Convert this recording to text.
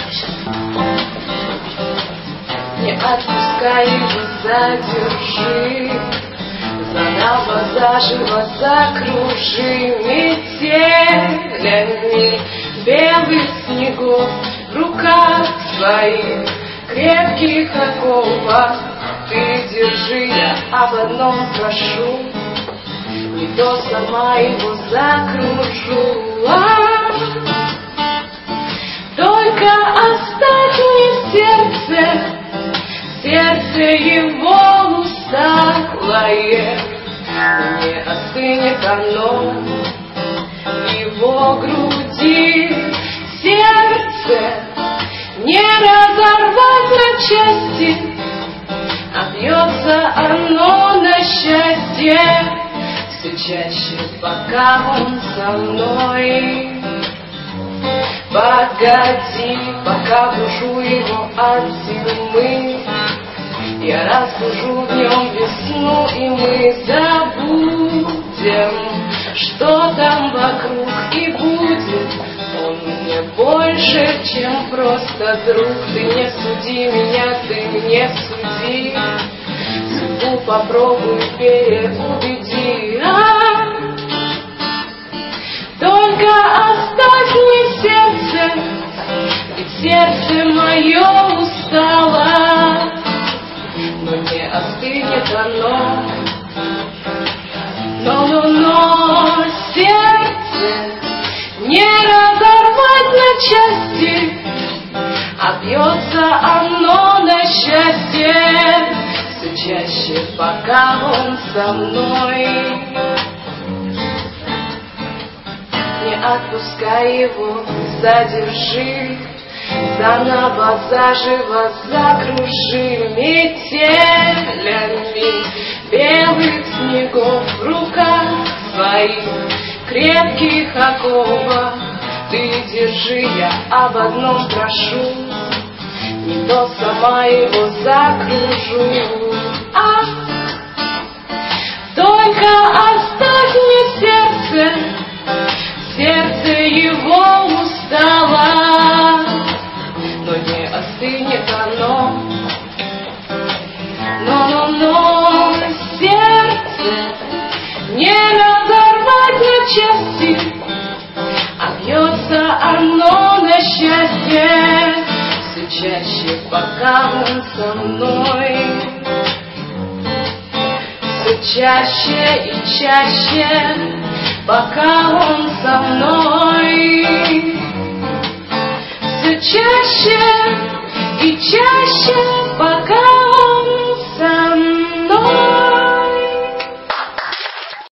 Не отпускай его, задержи, заново заживо закружи метелями белых снегов в руках своих крепких оковов. Ты держи, я об одном прошу, не то сама его закружу. Только оставь мне сердце его усталое, не остынет оно в его груди. Сердце не разорвать на части, а бьется оно на счастье все чаще, пока он со мной. Погоди, пока бужу его от зимы, я разбужу в нем весну, и мы забудем, что там вокруг, и будет он мне больше, чем просто друг. Ты не суди меня, ты не суди, судьбу попробуй переубеди. Только оставь мне сердце, ведь сердце мое устало, но не остынет оно. Но сердце не разорвать на части, а бьется оно на счастье все чаще, пока он со мной. Не отпускай его, задержи, заново заживо закружи метелями белых снегов в руках своих крепких оковов. Ты держи, я об одном прошу, не то сама его закружу. Только оставь мне сердце его устало, но не остынет оно. Но сердце не разорвать на части, а бьется оно на счастье все чаще, пока он со мной. Все чаще и чаще, пока он со мной. Все чаще и чаще,